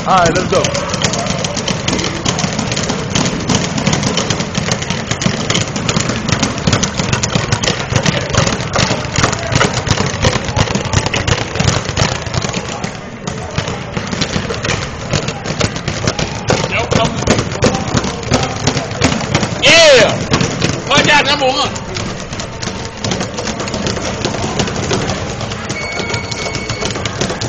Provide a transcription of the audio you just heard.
Alright, let's go. Yeah! Watch out, number one.